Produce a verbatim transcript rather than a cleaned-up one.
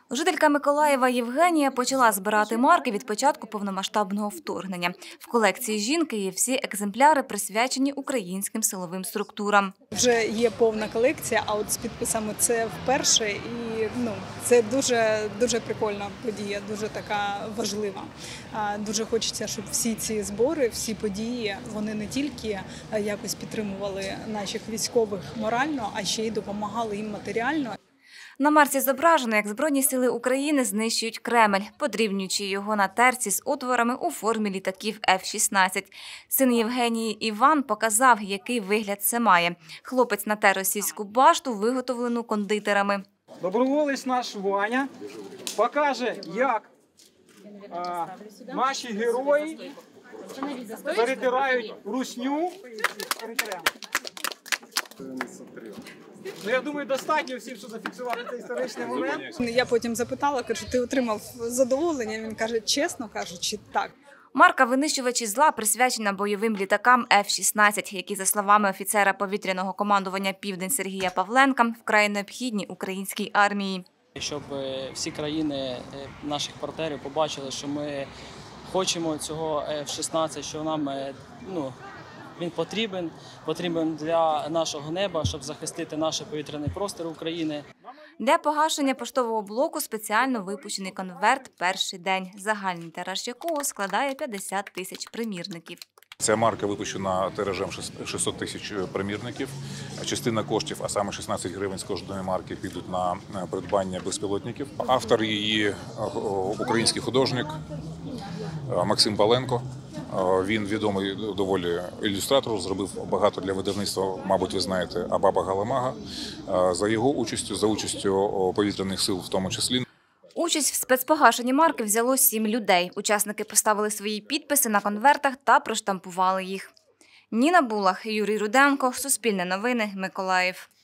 Жителька Миколаєва Євгенія почала збирати марки від початку повномасштабного вторгнення. В колекції жінки є всі екземпляри, присвячені українським силовим структурам. Вже є повна колекція, а от з підписами це вперше. І ну, це дуже, дуже прикольна подія, дуже така важлива. Дуже хочеться, щоб всі ці збори, всі події, вони не тільки якось підтримували наших військових морально, а ще й допомагали їм матеріально. На марці зображено, як Збройні сили України знищують Кремль, подрібнюючи його на терці з отворами у формі літаків Еф шістнадцять. Син Євгенії Іван показав, який вигляд це має. Хлопець натер російську башту, виготовлену кондитерами. Доброволець наш Ваня покаже, як а, наші герої перетирають русню. Ну, я думаю, достатньо всім, щоб зафіксувати цей історичний момент. Я потім запитала, кажу, ти отримав задоволення? Він каже, чесно кажучи, так. Марка «Винищувачі зла» присвячена бойовим літакам Еф шістнадцять, які, за словами офіцера повітряного командування «Південь» Сергія Павленка, вкрай необхідні українській армії. Щоб всі країни наших партнерів побачили, що ми хочемо цього Еф шістнадцять, що нам, ну, він потрібен, потрібен для нашого неба, щоб захистити наш повітряний простір України. Для погашення поштового блоку спеціально випущений конверт «Перший день», загальний тираж якого складає п'ятдесят тисяч примірників. Ця марка випущена тиражем шістсот тисяч примірників. Частина коштів, а саме шістнадцять гривень з кожної марки, підуть на придбання безпілотників. Автор її – український художник Максим Баленко. Він відомий доволі ілюстратор, зробив багато для видавництва, мабуть, ви знаєте, «Абаба Галамага». За його участю, за участю повітряних сил в тому числі. Участь в спецпогашенні марки взяло сім людей. Учасники поставили свої підписи на конвертах та проштампували їх. Ніна Булах, Юрій Руденко, Суспільне новини, Миколаїв.